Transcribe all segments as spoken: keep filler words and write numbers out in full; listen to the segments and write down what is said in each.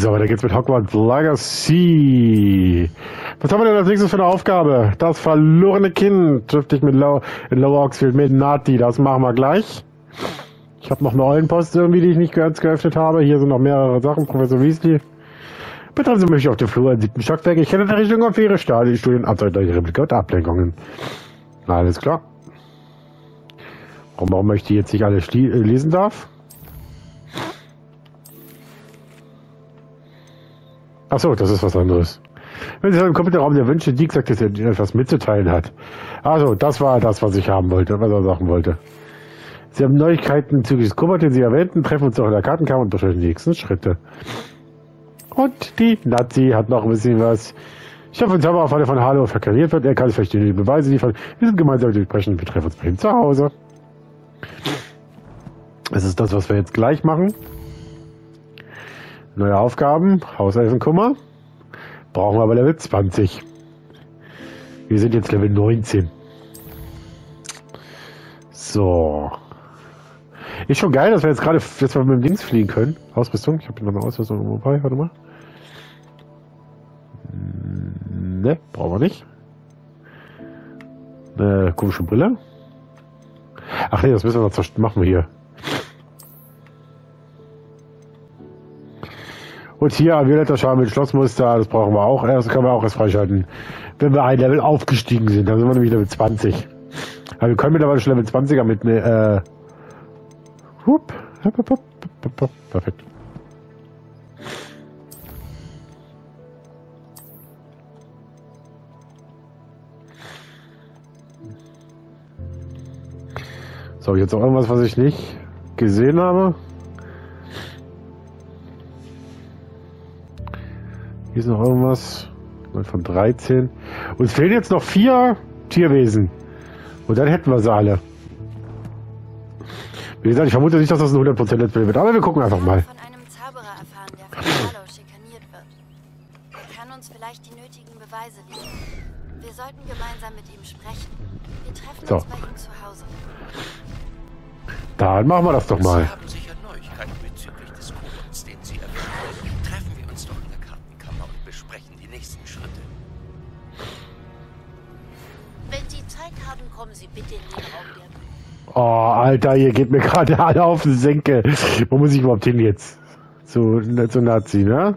So, da geht's mit Hogwarts Legacy. Was haben wir denn als nächstes für eine Aufgabe? Das verlorene Kind trifft dich mit Low, in Lower Oxfield mit Nati. Das machen wir gleich. Ich habe noch eine Eulenpost irgendwie, die ich nicht ganz geöffnet habe. Hier sind noch mehrere Sachen. Professor Weasley. Betreffen Sie mich auf dem Flur im siebten Stockwerk. Ich kenne die Richtung auf Ihre Studien, abseitliche Replika und Ablenkungen. Na, alles klar. Warum, warum möchte ich jetzt nicht alles lesen darf? Achso, das ist was anderes. Wenn Sie im Computerraum der Wünsche, Dick sagt, dass er etwas mitzuteilen hat. Also, das war das, was ich haben wollte, was er sagen wollte. Sie haben Neuigkeiten bezüglich des Kummert, den Sie erwähnten, treffen uns auch in der Kartenkammer und besprechen die nächsten Schritte. Und die Nazi hat noch ein bisschen was. Ich hoffe, uns haben wir auf alle von Harlow verkariert wird. Er kann vielleicht die Beweise liefern. Wir sind gemeinsam durchbrechen. Wir treffen uns bei ihm zu Hause. Das ist das, was wir jetzt gleich machen. Neue Aufgaben, Hauselfenkummer. Brauchen wir aber Level zwanzig. Wir sind jetzt Level neunzehn. So. Ist schon geil, dass wir jetzt gerade jetzt mal mit dem Dings fliegen können. Ausrüstung. Ich habe hier noch eine Ausrüstung dabei. Warte mal. Ne, brauchen wir nicht. Eine komische Brille. Ach nee, das müssen wir noch machen wir hier. Und hier violetter Schal mit Schlossmuster, das brauchen wir auch erst, können wir auch erst freischalten, wenn wir ein Level aufgestiegen sind. Dann sind wir nämlich Level zwanzig. Aber wir können mittlerweile schon Level zwanziger mit ne, äh, hup, hup, hup, hup, hup, hup, perfekt. So, jetzt auch irgendwas, was ich nicht gesehen habe. Hier ist noch irgendwas von dreizehn. Uns fehlen jetzt noch vier Tierwesen. Und dann hätten wir sie alle. Wie gesagt, ich vermute nicht, dass das ein hundert Prozent Let's Play wird. Aber wir gucken einfach mal. Von einem Zauberer erfahren, der von Harlow schikaniert wird. Er kann uns vielleicht die nötigen Beweise liefern. Wir sollten gemeinsam mit ihm sprechen. Wir treffen So. uns bei ihm zu Hause. Dann machen wir das doch mal. Sie haben sicher Neuigkeiten bezüglich des Kobolds, den Sie erwähnen. Treffen wir uns doch in der Kartenkammer und besprechen die nächsten Schritte. Wenn Sie Zeit haben, kommen Sie bitte in den Raum der... Oh, Alter, ihr geht mir gerade alle auf den Senkel. Wo muss ich überhaupt hin jetzt? Zu, zu Nazi, ne?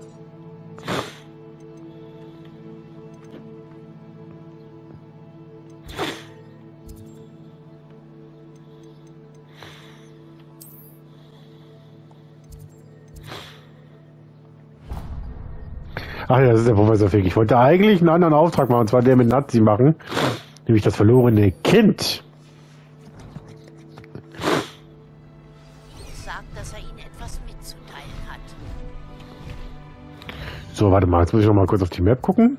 Ach ja, das ist der Professor Fig. Ich wollte eigentlich einen anderen Auftrag machen, und zwar der mit Nazi machen. Nämlich das verlorene Kind. Sagt, dass er Ihnen etwas mitzuteilen hat. So, warte mal, jetzt muss ich noch mal kurz auf die Map gucken.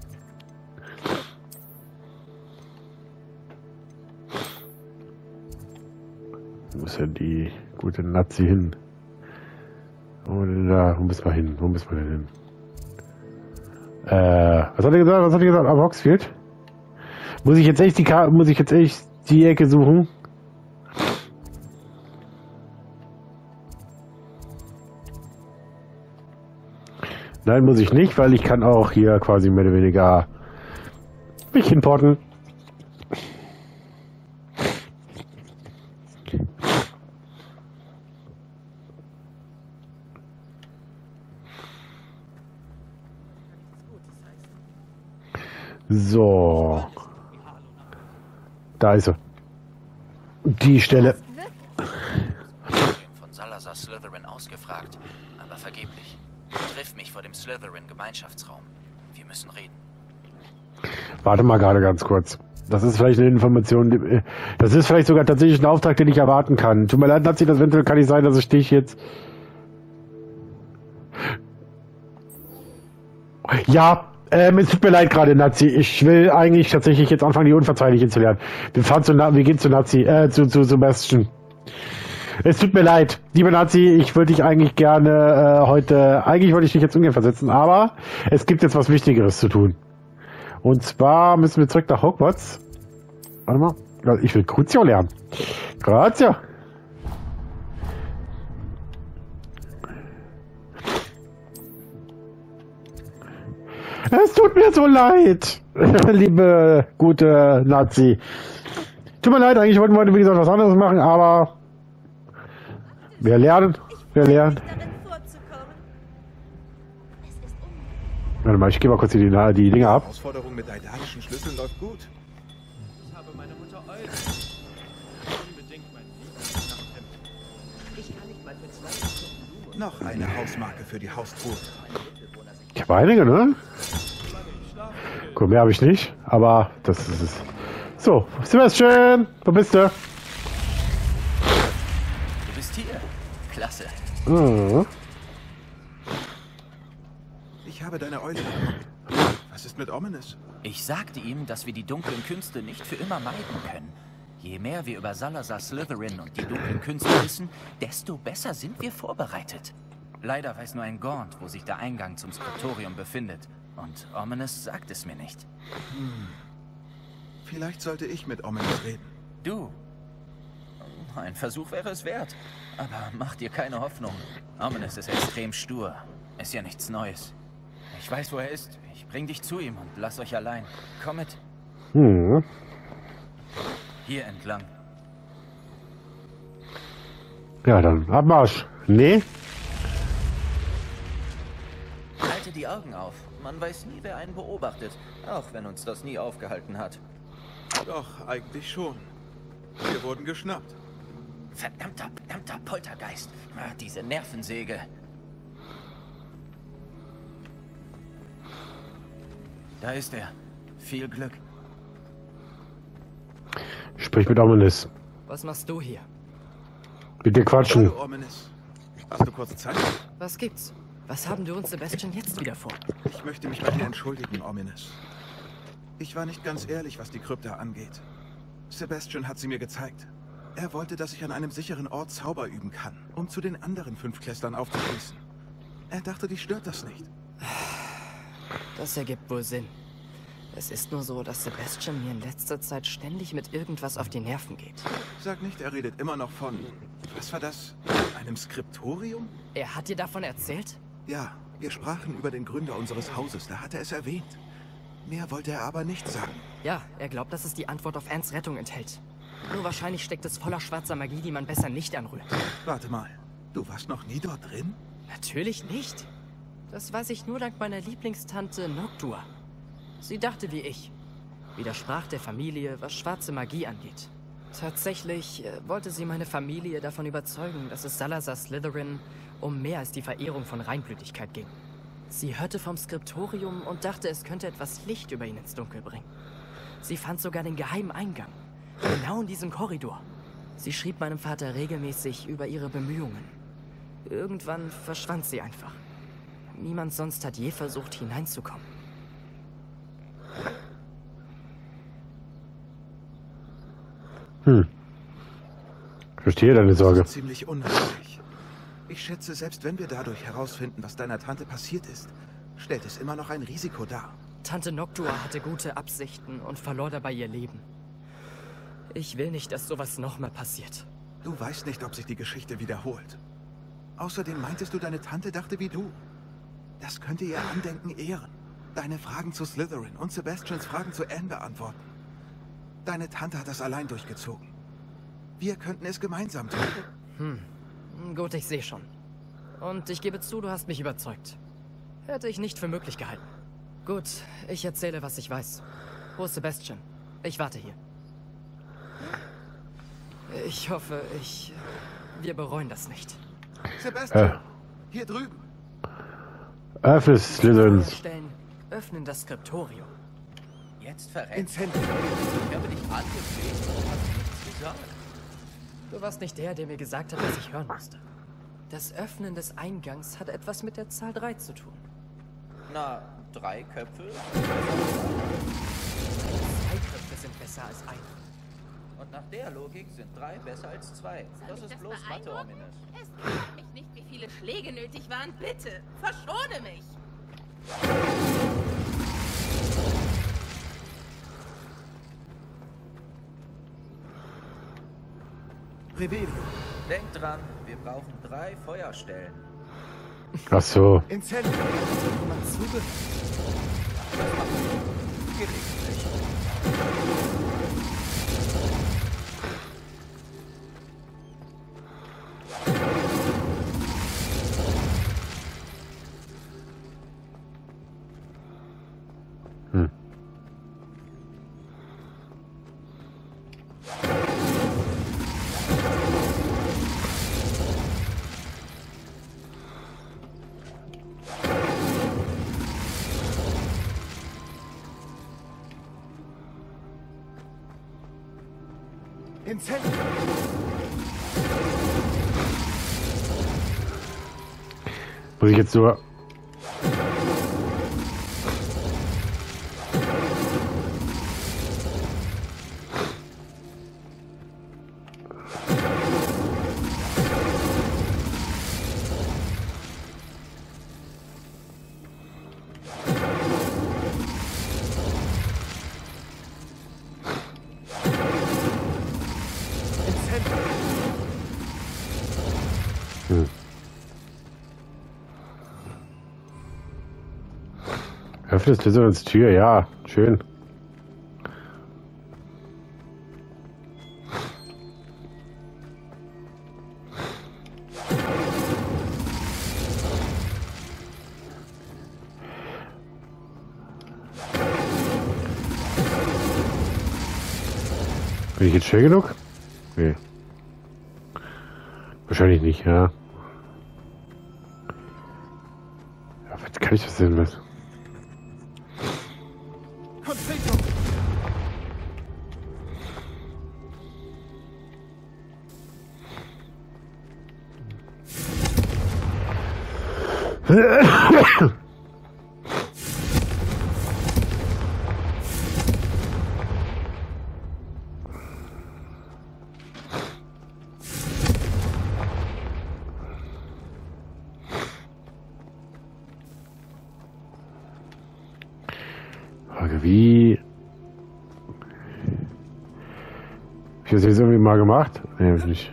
Wo ist denn die gute Nazi hin? Wo, da, wo müssen wir hin? Wo müssen wir denn hin? Äh, was hat er gesagt? Was hat er gesagt? Am Hogsfield? Muss ich jetzt echt die Karte, muss ich jetzt echt die Ecke suchen? Nein, muss ich nicht, weil ich kann auch hier quasi mehr oder weniger mich hinporten. So. Da ist er. Die Stelle. Von Salazar Slytherin ausgefragt, aber vergeblich. Triff mich vor dem Slytherin-Gemeinschaftsraum. Wir müssen reden. Warte mal gerade ganz kurz. Das ist vielleicht eine Information, die, das ist vielleicht sogar tatsächlich ein Auftrag, den ich erwarten kann. Tut mir leid, Nazi, das eventuell kann nicht sein, dass ich dich jetzt... Ja, ähm, es tut mir leid gerade, Nazi. Ich will eigentlich tatsächlich jetzt anfangen, die Unverzeihliche zu lernen. Wir fahren zu, Na wir gehen zu Nazi, äh, zu, zu Sebastian. Es tut mir leid, liebe Nazi, ich würde dich eigentlich gerne äh, heute, eigentlich wollte ich dich jetzt ungern versetzen, aber es gibt jetzt was Wichtigeres zu tun. Und zwar müssen wir zurück nach Hogwarts. Warte mal, ich will Crucio lernen. Crucio. tut mir so leid, liebe gute Nazi. Tut mir leid, eigentlich wollten wir heute wie gesagt was anderes machen, aber wir lernen, wir lernen. Warte mal, ich gehe mal kurz die, die Dinge ab. Die Herausforderung mit daedalischen Schlüsseln läuft gut. Ich habe meine Mutter Eule. Unbedingt mein Lieblingsnachthemd. Ich kann nicht mal für zwei Stunden Blumen. Noch eine Hausmarke für die Haustruhe. Ich habe einige, ne? Gut, mehr habe ich nicht, aber das ist es. So, Sebastian, wo bist du? Du bist hier. Klasse. Mhm. Ich habe deine Eule geguckt. Was ist mit Ominous? Ich sagte ihm, dass wir die dunklen Künste nicht für immer meiden können. Je mehr wir über Salazar Slytherin und die dunklen Künste wissen, desto besser sind wir vorbereitet. Leider weiß nur ein Gaunt, wo sich der Eingang zum Skriptorium befindet. Und Ominous sagt es mir nicht. Hm. Vielleicht sollte ich mit Ominous reden. Du? Ein Versuch wäre es wert. Aber mach dir keine Hoffnung. Ominous ist extrem stur. Ist ja nichts Neues. Ich weiß, wo er ist. Ich bring dich zu ihm und lass euch allein. Komm mit. Hm. Hier entlang. Ja, dann Abmarsch. Nee? Halte die Augen auf. Man weiß nie, wer einen beobachtet. Auch wenn uns das nie aufgehalten hat. Doch, eigentlich schon. Wir wurden geschnappt. Verdammter, verdammter Poltergeist. Ah, diese Nervensäge. Da ist er. Viel Glück. Sprich mit Ominous. Was machst du hier? Mit dir quatschen. Hallo, Ominous. Hast du kurz Zeit? Was gibt's? Was haben du und Sebastian jetzt wieder vor? Ich möchte mich bei dir entschuldigen, Ominous. Ich war nicht ganz ehrlich, was die Krypta angeht. Sebastian hat sie mir gezeigt. Er wollte, dass ich an einem sicheren Ort Zauber üben kann, um zu den anderen Fünftklässlern aufzuschließen. Er dachte, dich stört das nicht. Das ergibt wohl Sinn. Es ist nur so, dass Sebastian mir in letzter Zeit ständig mit irgendwas auf die Nerven geht. Sag nicht, er redet immer noch von... Was war das? Einem Skriptorium? Er hat dir davon erzählt? Ja, wir sprachen über den Gründer unseres Hauses, da hat er es erwähnt. Mehr wollte er aber nicht sagen. Ja, er glaubt, dass es die Antwort auf Anns Rettung enthält. Nur wahrscheinlich steckt es voller schwarzer Magie, die man besser nicht anrührt. Warte mal, du warst noch nie dort drin? Natürlich nicht. Das weiß ich nur dank meiner Lieblingstante Noctua. Sie dachte wie ich. Widersprach der Familie, was schwarze Magie angeht. Tatsächlich äh, wollte sie meine Familie davon überzeugen, dass es Salazar Slytherin um mehr als die Verehrung von Reinblütigkeit ging. Sie hörte vom Skriptorium und dachte, es könnte etwas Licht über ihn ins Dunkel bringen. Sie fand sogar den geheimen Eingang. Genau in diesem Korridor. Sie schrieb meinem Vater regelmäßig über ihre Bemühungen. Irgendwann verschwand sie einfach. Niemand sonst hat je versucht, hineinzukommen. Hm. Verstehe deine Sorge. Das ist ziemlich unheimlich. Ich schätze, selbst wenn wir dadurch herausfinden, was deiner Tante passiert ist, stellt es immer noch ein Risiko dar. Tante Noctua hatte gute Absichten und verlor dabei ihr Leben. Ich will nicht, dass sowas nochmal passiert. Du weißt nicht, ob sich die Geschichte wiederholt. Außerdem meintest du, deine Tante dachte wie du. Das könnte ihr Andenken ehren. Deine Fragen zu Slytherin und Sebastians Fragen zu Anne beantworten. Deine Tante hat das allein durchgezogen. Wir könnten es gemeinsam tun. Hm. Gut, ich sehe schon. Und ich gebe zu, du hast mich überzeugt. Hätte ich nicht für möglich gehalten. Gut, ich erzähle, was ich weiß. Wo ist Sebastian? Ich warte hier. Ich hoffe, ich... Wir bereuen das nicht. Sebastian, Äh. hier drüben. Öffne Slytherin. Stellen öffnen das Skriptorium. Jetzt verreckt. Ins Handy. Ich habe dich angefleht. Warum hast du nichts gesagt? Du warst nicht der, der mir gesagt hat, was ich hören musste. Das Öffnen des Eingangs hat etwas mit der Zahl drei zu tun. Na, drei Köpfe? Zwei Köpfe sind besser als einer. Und nach der Logik sind drei besser als zwei. Das ich ist das bloß Mathe, beeindrucken? Ominous. Es kümmert mich nicht, wie viele Schläge nötig waren. Bitte, verschone mich! Revelio. Denk dran, wir brauchen drei Feuerstellen. Ach so. Ins Handy. Man zugehört. Gelegentlich. Hm. Ins Zentrum. Muss ich jetzt so... Hm. Öffne Slytherins Tür, ja, schön. Bin ich jetzt schnell genug? Nee. Wahrscheinlich nicht, ja. Ja, was kann ich das denn was? Frage, wie... Ich habe das jetzt irgendwie mal gemacht? Nee, hab ich nicht.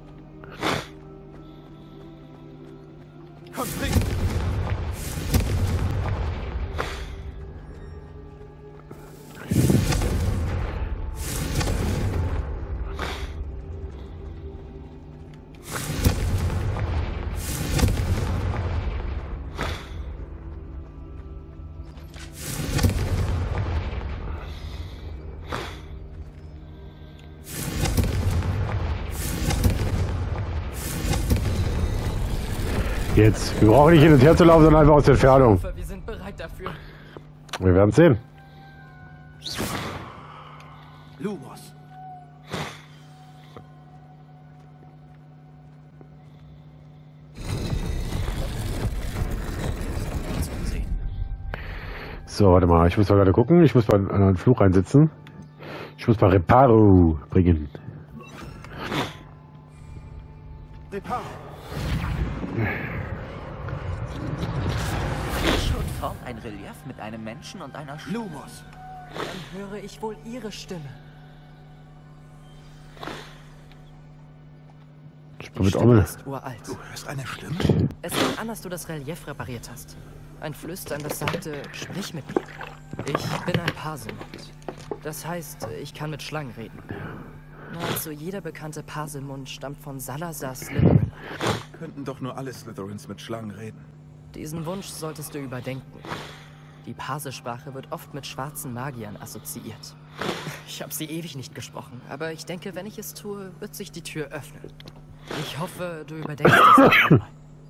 Jetzt. Wir brauchen nicht hin und her zu laufen, sondern einfach aus der Entfernung. Wir sind bereit dafür. Wir werden sehen. Lumos. So, warte mal. Ich muss mal gerade gucken. Ich muss mal einen Fluch reinsetzen. Ich muss mal Reparo bringen. Reparo. Schon formt ein Relief mit einem Menschen und einer Sch Lumos. Dann höre ich wohl Ihre Stimme. Ich bin Die mit Stimme Ommel. ist uralt. Du hörst eine Stimme? Es fing an, dass du das Relief repariert hast. Ein Flüstern, das sagte, sprich mit mir. Ich bin ein Parselmund. Das heißt, ich kann mit Schlangen reden. Nahezu jeder bekannte Parselmund stammt von Salazar Slytherin. Könnten doch nur alle Slytherins mit Schlangen reden. Diesen Wunsch solltest du überdenken. Die Parselsprache wird oft mit schwarzen Magiern assoziiert. Ich habe sie ewig nicht gesprochen, aber ich denke, wenn ich es tue, wird sich die Tür öffnen. Ich hoffe, du überdenkst das auch mal.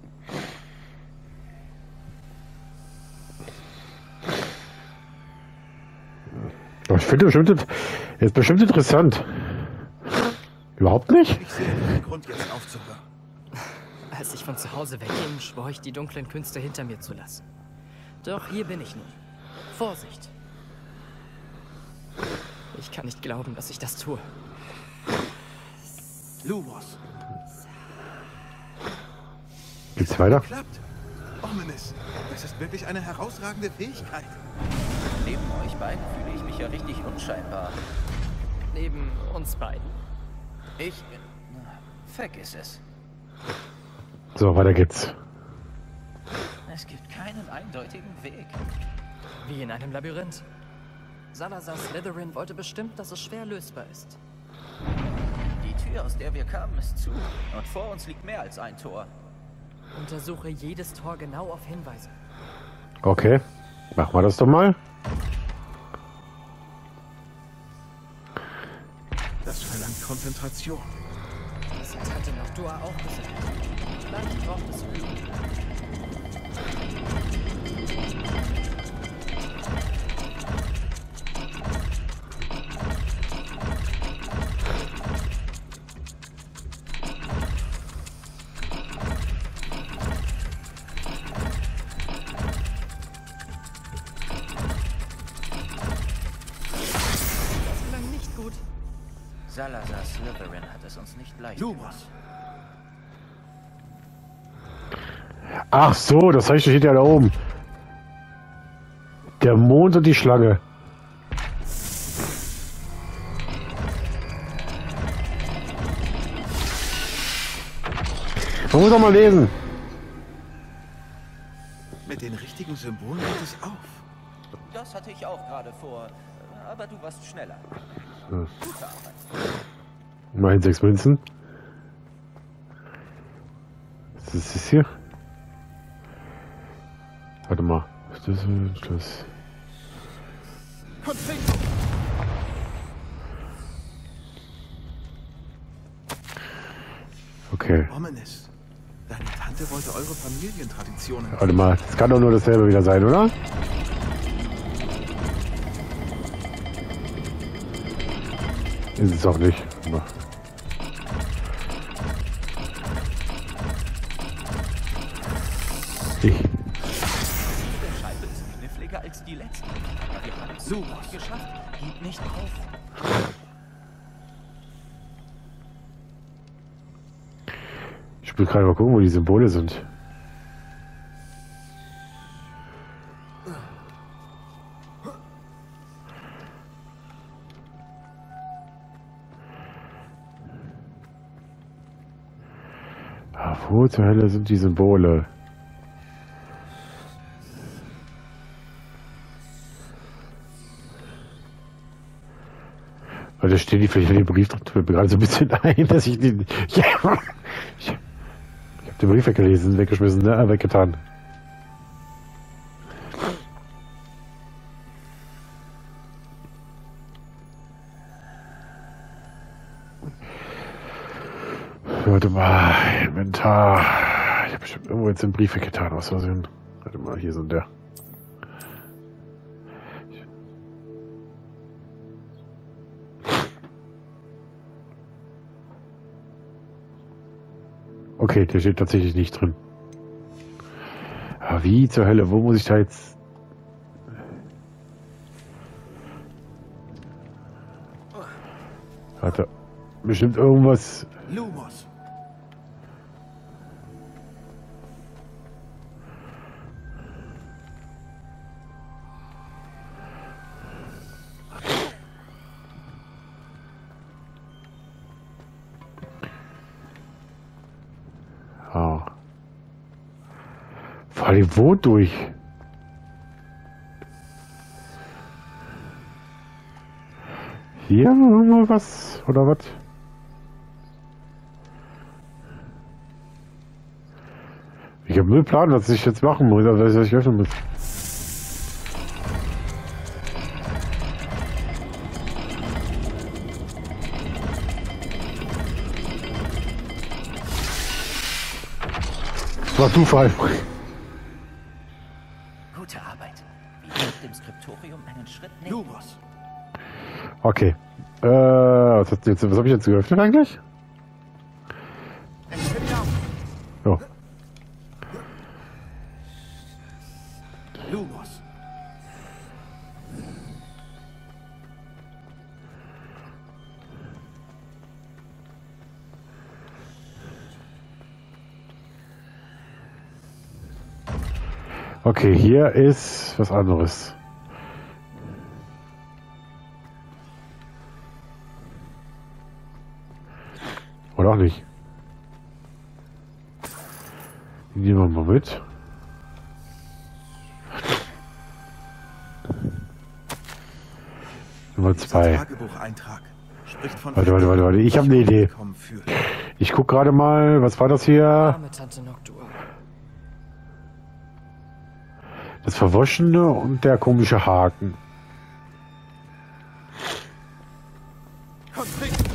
Ich finde bestimmt, ist bestimmt interessant. Überhaupt nicht? Ich sehe keinen Grund, jetzt aufzuhören. Als ich von zu Hause wegging, schwor ich, die dunklen Künste hinter mir zu lassen. Doch hier bin ich nun. Vorsicht. Ich kann nicht glauben, dass ich das tue. Lumos. Geht's weiter? Klappt. Ominous. Das ist wirklich eine herausragende Fähigkeit. Neben euch beiden fühle ich mich ja richtig unscheinbar. Neben uns beiden. Ich... Vergiss es. So, weiter geht's. Es gibt keinen eindeutigen Weg. Wie in einem Labyrinth. Salazar Slytherin wollte bestimmt, dass es schwer lösbar ist. Die Tür, aus der wir kamen, ist zu. Und vor uns liegt mehr als ein Tor. Untersuche jedes Tor genau auf Hinweise. Okay, machen wir das doch mal. Das verlangt Konzentration. Das hat Tante Noctua auch gesagt. Vielleicht braucht es Übung. Salazar Slytherin hat es uns nicht leicht Lumos. gemacht. Ach so, das heißt, steht ja da oben. Der Mond und die Schlange. Man muss doch mal lesen. Mit den richtigen Symbolen geht es auf. Das hatte ich auch gerade vor. Aber du warst schneller. Hm. Gute Arbeit. Immerhin sechs Münzen. Was ist das hier? Warte mal. Schlüssel, Schluss. Okay. Ominous. Deine Tante wollte eure Familientraditionen. Warte mal. Das kann doch nur dasselbe wieder sein, oder? Ist es auch nicht. Ich. Die Scheibe ist kniffliger als die letzte. Aber wir haben es sofort geschafft. Gib nicht auf. Ich will gerade mal gucken, wo die Symbole sind. Ah, wo zur Hölle sind die Symbole? Weil da stehen die vielleicht in dem Brief drin. Tut mir gerade so ein bisschen ein, dass ich den. Ja, ich, ich habe den Brief weggelesen, weggeschmissen, ne? Weggetan. Warte mal, Inventar. Ich habe bestimmt irgendwo jetzt den Brief weggetan, aus Versehen. Warte mal, hier sind der. Okay, der steht tatsächlich nicht drin. Aber wie zur Hölle, wo muss ich da jetzt... Warte, bestimmt irgendwas... Lumos. Oh. Vor allem wo durch? Hier mal was oder was? Ich habe null Plan, was ich jetzt machen muss, oder was ich öffnen muss. Das war Zufall. Gute Arbeit. Wir sind dem Skriptorium einen Schritt näher. Lumos. Okay. Äh, was, hat jetzt, was habe ich jetzt geöffnet eigentlich? Oh. Lumos. Okay, hier ist was anderes. Oder auch nicht. Die nehmen wir mal mit. Nummer zwei. Tagebucheintrag spricht von Warte, warte, warte, warte. Ich habe eine Idee. Ich guck gerade mal, was war das hier? Arme Tante Noctua. Das Verwaschene und der komische Haken. Konflikt.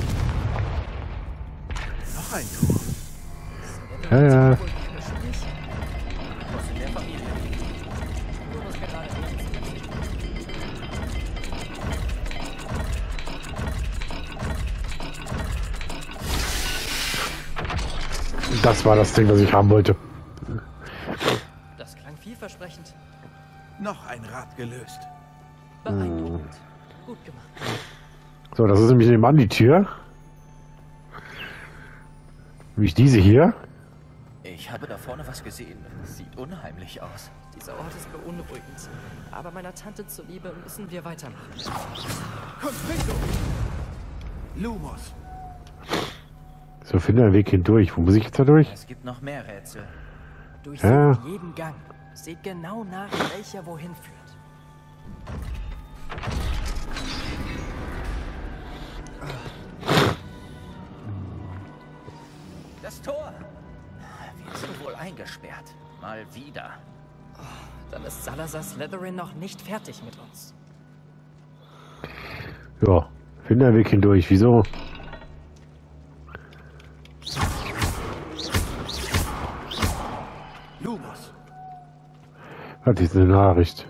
Noch ein Tor. Ja, ja. Das war das Ding, das ich haben wollte. Das klang vielversprechend. Noch ein Rad gelöst. Beeindruckend. Gut gemacht. So, das ist nämlich nebenan die Tür. Nämlich diese hier. Ich habe da vorne was gesehen. Sieht unheimlich aus. Dieser Ort ist beunruhigend. Aber meiner Tante zuliebe müssen wir weitermachen. Confringo! Lumos! So, finde einen Weg hindurch. Wo muss ich jetzt da durch? Es gibt noch mehr Rätsel. Durchsucht Ja. jeden Gang. Seht genau nach, welcher wohin führt. Das Tor! Wir sind wohl eingesperrt. Mal wieder. Dann ist Salazar Slytherin noch nicht fertig mit uns. Ja, finde einen Weg hindurch. Wieso? Lumos! Hat diese Nachricht.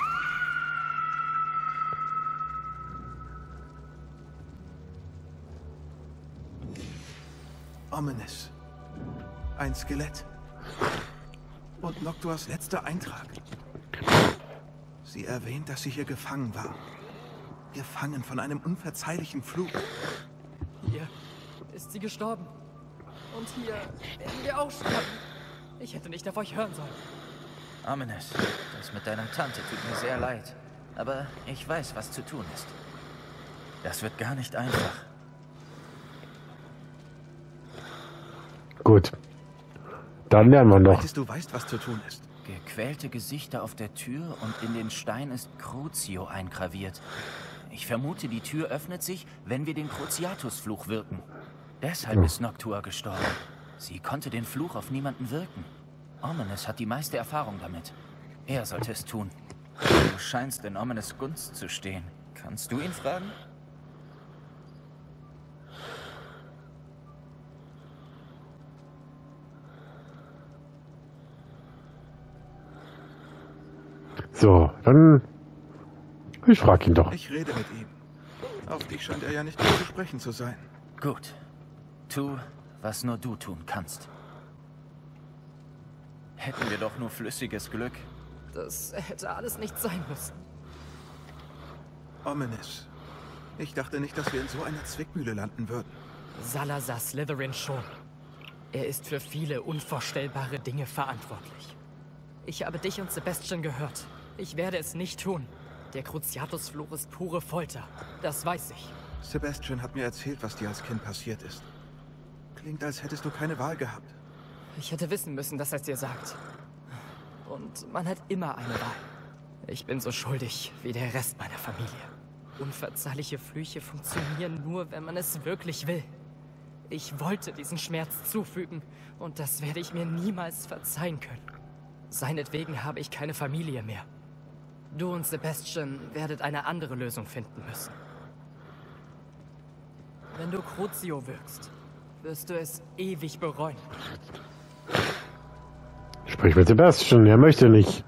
Ominous. Ein Skelett. Und Noctuas letzter Eintrag. Sie erwähnt, dass sie hier gefangen war. Gefangen von einem unverzeihlichen Fluch. Hier ist sie gestorben. Und hier werden wir auch sterben. Ich hätte nicht auf euch hören sollen. Ominous, das mit deiner Tante tut mir sehr leid. Aber ich weiß, was zu tun ist. Das wird gar nicht einfach. Gut. Dann lernen wir noch. Meintest du weißt, was zu tun ist? Gequälte Gesichter auf der Tür und in den Stein ist Crucio eingraviert. Ich vermute, die Tür öffnet sich, wenn wir den Cruciatus-Fluch wirken. Deshalb Hm. ist Noctua gestorben. Sie konnte den Fluch auf niemanden wirken. Ominous hat die meiste Erfahrung damit. Er sollte es tun. Du scheinst in Ominous Gunst zu stehen. Kannst du ihn fragen? So, dann... Ich frag ihn doch. Ich rede mit ihm. Auf dich scheint er ja nicht mehr zu sprechen zu sein. Gut. Tu, was nur du tun kannst. Hätten wir doch nur flüssiges Glück. Das hätte alles nicht sein müssen. Ominous. Ich dachte nicht, dass wir in so einer Zwickmühle landen würden. Salazar Slytherin schon. Er ist für viele unvorstellbare Dinge verantwortlich. Ich habe dich und Sebastian gehört. Ich werde es nicht tun. Der Cruciatus-Fluch ist pure Folter. Das weiß ich. Sebastian hat mir erzählt, was dir als Kind passiert ist. Klingt, als hättest du keine Wahl gehabt. Ich hätte wissen müssen, dass er es dir sagt. Und man hat immer eine Wahl. Ich bin so schuldig wie der Rest meiner Familie. Unverzeihliche Flüche funktionieren nur, wenn man es wirklich will. Ich wollte diesen Schmerz zufügen und das werde ich mir niemals verzeihen können. Seinetwegen habe ich keine Familie mehr. Du und Sebastian werdet eine andere Lösung finden müssen. Wenn du Crucio wirkst, wirst du es ewig bereuen. Sprich mit Sebastian, er möchte nicht.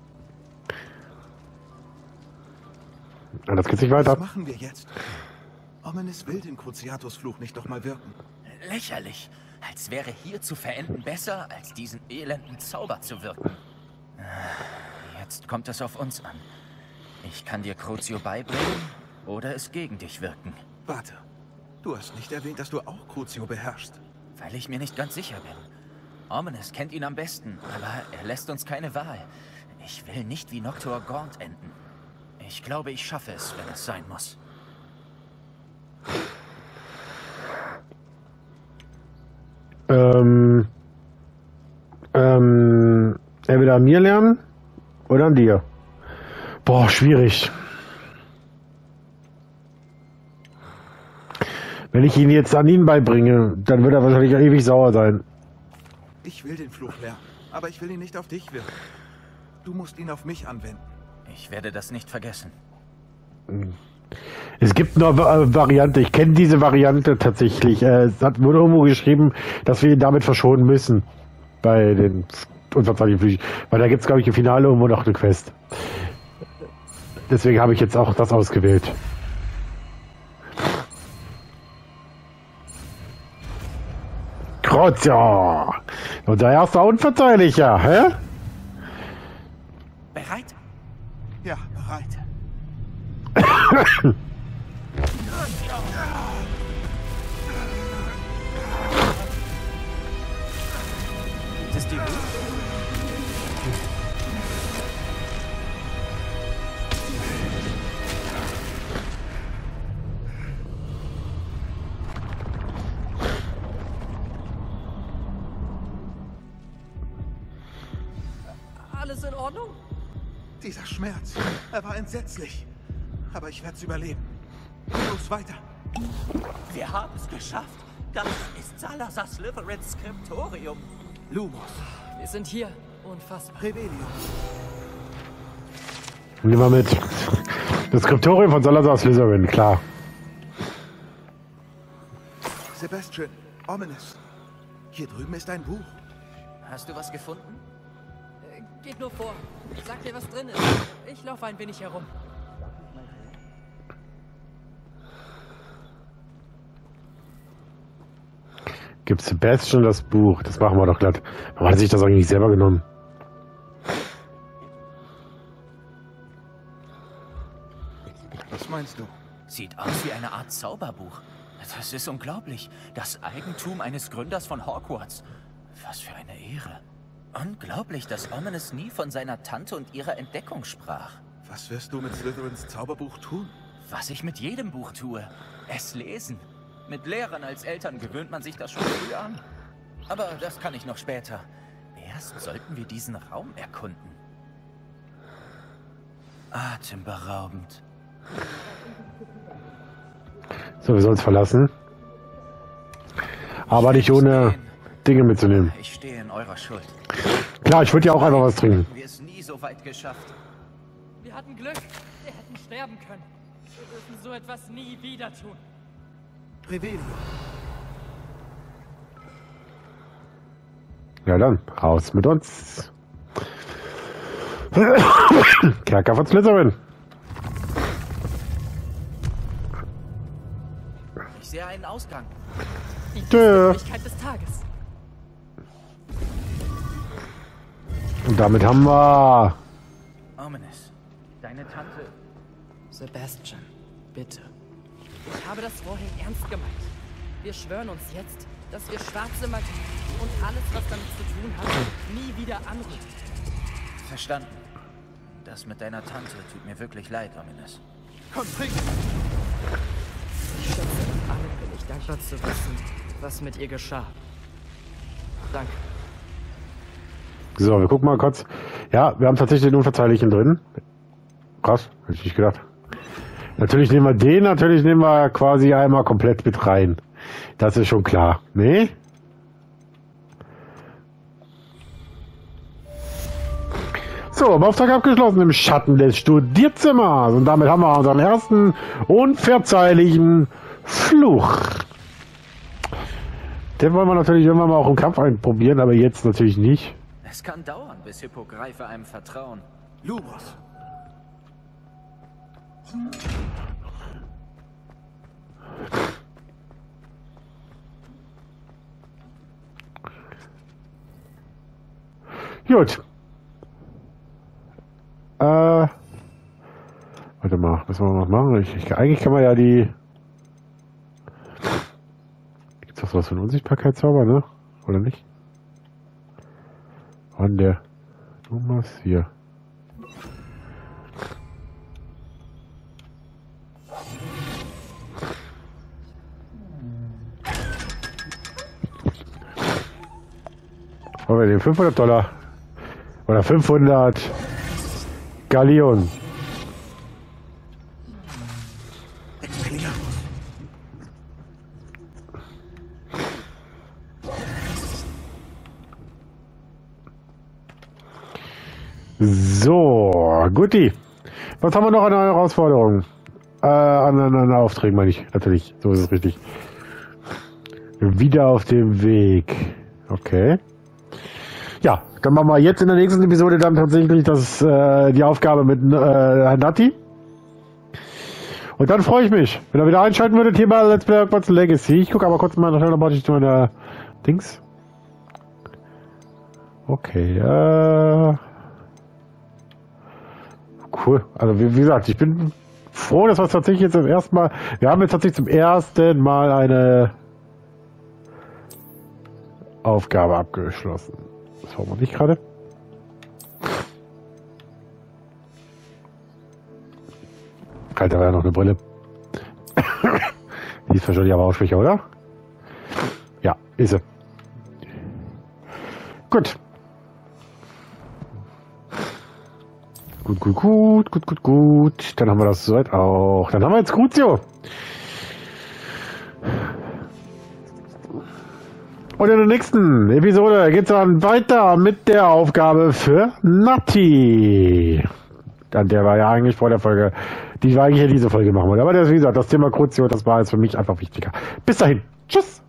Ah, das geht nicht weiter. Was machen wir jetzt? Ominous will den Cruciatus-Fluch nicht doch mal wirken. Lächerlich. Als wäre hier zu verenden besser, als diesen elenden Zauber zu wirken. Jetzt kommt es auf uns an. Ich kann dir Crucio beibringen oder es gegen dich wirken. Warte. Du hast nicht erwähnt, dass du auch Crucio beherrschst. Weil ich mir nicht ganz sicher bin. Ominous kennt ihn am besten, aber er lässt uns keine Wahl. Ich will nicht wie Noctua Gaunt enden. Ich glaube, ich schaffe es, wenn es sein muss. Ähm... Ähm... Entweder an mir lernen oder an dir. Boah, schwierig. Wenn ich ihn jetzt an ihn beibringe, dann wird er wahrscheinlich ewig sauer sein. Ich will den Fluch lernen, aber ich will ihn nicht auf dich wirken. Du musst ihn auf mich anwenden. Ich werde das nicht vergessen. Es gibt noch eine Variante, ich kenne diese Variante tatsächlich. Äh, es hat, wurde irgendwo geschrieben, dass wir ihn damit verschonen müssen. Bei den unverzeihlichen Flüchen. Weil da gibt es, glaube ich, im Finale irgendwo noch eine Quest. Deswegen habe ich jetzt auch das ausgewählt. Krozja! Unser erster Unverzeihlicher, hä? Bereit? Ja, bereit. Ist es dir gut? Alles in Ordnung? Dieser Schmerz, er war entsetzlich. Aber ich werde es überleben. Los, weiter. Wir haben es geschafft. Das ist Salazar Slytherins Skriptorium. Lumos, Wir sind hier. Unfassbar. Revelio. Nehmen wir mit. Das Skriptorium von Salazar Slytherin, klar. Sebastian, Ominous. Hier drüben ist ein Buch. Hast du was gefunden? Äh, geht nur vor. Sag mir, was drin ist. Ich laufe ein wenig herum. Gibt Sebastian das Buch? Das machen wir doch glatt. Warum hat er sich das eigentlich nicht selber genommen? Was meinst du? Sieht aus wie eine Art Zauberbuch. Das ist unglaublich. Das Eigentum eines Gründers von Hogwarts. Was für eine Ehre. Unglaublich, dass Ominous nie von seiner Tante und ihrer Entdeckung sprach. Was wirst du mit Slytherins Zauberbuch tun? Was ich mit jedem Buch tue. Es lesen. Mit Lehrern als Eltern gewöhnt man sich das schon früh an. Aber das kann ich noch später. Erst sollten wir diesen Raum erkunden. Atemberaubend. So, wir sollen es verlassen. Aber nicht ohne Dinge mitzunehmen. Ich stehe in eurer Schuld. Klar, ich würde ja auch einfach was trinken. Wir es nie so weit geschafft. Wir hatten Glück. Wir hätten sterben können. Wir dürfen so etwas nie wieder tun. Revelio. Ja dann, raus mit uns. Kerker von Slytherin. Ich sehe einen Ausgang. Die Tö. Möglichkeit des Tages. Und damit haben wir... Ominous, deine Tante... Sebastian, bitte. Ich habe das vorhin ernst gemeint. Wir schwören uns jetzt, dass wir schwarze Magie und alles, was damit zu tun hat, nie wieder anrühren. Verstanden. Das mit deiner Tante tut mir wirklich leid, Ominous. Komm, trink! Ich schätze, an allem bin ich dankbar zu wissen, was mit ihr geschah. Danke. So, wir gucken mal kurz. Ja, wir haben tatsächlich den Unverzeihlichen drin. Krass, hätte ich nicht gedacht. Natürlich nehmen wir den, natürlich nehmen wir quasi einmal komplett mit rein. Das ist schon klar. Nee? So, Beauftrag abgeschlossen im Schatten des Studierzimmers. Und damit haben wir unseren ersten unverzeihlichen Fluch. Den wollen wir natürlich irgendwann mal auch im Kampf einprobieren, aber jetzt natürlich nicht. Es kann dauern, bis Hippogreife einem vertrauen. Lumos. Gut. Äh. Warte mal, was wollen wir noch machen? Ich, ich, eigentlich kann man ja die... Gibt's doch sowas für einen Unsichtbarkeitszauber, ne? Oder nicht? Wann der... Thomas hier. Wollen wir den fünfhundert Dollar oder fünfhundert Galleon. So, guti. Was haben wir noch an einer Herausforderung? Äh, an, an, an Aufträgen meine ich, natürlich. So ist es richtig. Wieder auf dem Weg. Okay. Ja, dann machen wir jetzt in der nächsten Episode dann tatsächlich das, äh, die Aufgabe mit äh, Nati. Und dann freue ich mich, wenn ihr wieder einschalten würdet hier bei Let's Play Hogwarts Legacy. Ich gucke aber kurz mal schnell nochmal durch meine Dings. Okay, äh... cool. Also wie, wie gesagt, ich bin froh, dass wir tatsächlich jetzt zum ersten Mal... Wir haben jetzt tatsächlich zum ersten Mal eine Aufgabe abgeschlossen. Das wollen wir nicht gerade. Alter, war ja noch eine Brille. Die ist wahrscheinlich aber auch schwächer, oder? Ja, ist sie. Gut. Gut, gut, gut, gut, gut, gut. Dann haben wir das soweit auch. Dann haben wir jetzt Crucio. Und in der nächsten Episode geht es dann weiter mit der Aufgabe für Nati. An der war ja eigentlich vor der Folge, die war eigentlich ja diese Folge machen wollte. Aber das, wie gesagt, das Thema Crucio, das war jetzt für mich einfach wichtiger. Bis dahin. Tschüss.